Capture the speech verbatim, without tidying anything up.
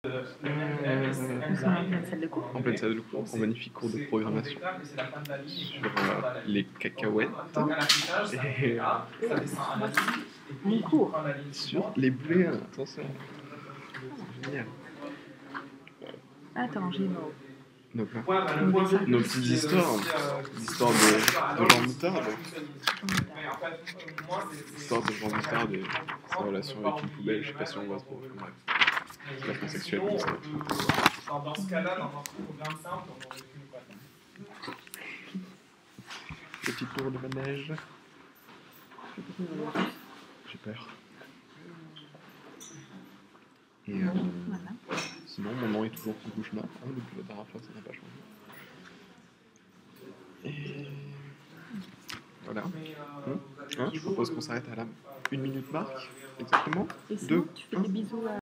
Euh, Nous sommes en pleine salle de cours. en pleine salle de cours, en magnifique cours de programmation sur euh, les cacahuètes et euh, Mon cours. sur les boulets. Attention, génial. Attends, j'ai Donc là, nos petites histoires, l'histoire de, de Jean Moutarde, l'histoire de Jean Moutarde et sa relation avec une poubelle. Je sais pas si on voit trop. Bref, c'est vachement sexuel comme ça. Dans ce cas-là, dans un programme simple, on aurait pu pas. Petit tour de manège. J'ai peur. Et euh, Voilà. sinon, mon nom est toujours Fukushima. Hein, depuis la dernière fois, ça n'a pas changé. Et voilà. Hum, hein, je propose qu'on s'arrête à la une minute marque, exactement. Et sinon, Deux, tu fais un. des bisous à...